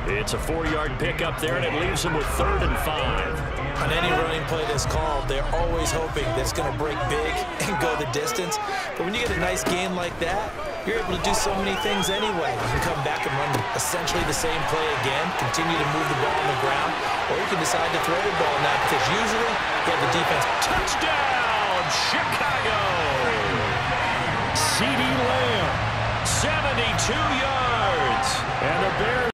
It's a 4-yard pickup there, and it leaves them with 3rd and 5. On any running play that's called, they're always hoping that it's going to break big and go the distance. But when you get a nice game like that, you're able to do so many things anyway. You can come back and run essentially the same play again, continue to move the ball on the ground, or you can decide to throw the ball now because usually you have the defense. Touchdown, Chicago! Ceedee Lamb, 72 yards. And the Bears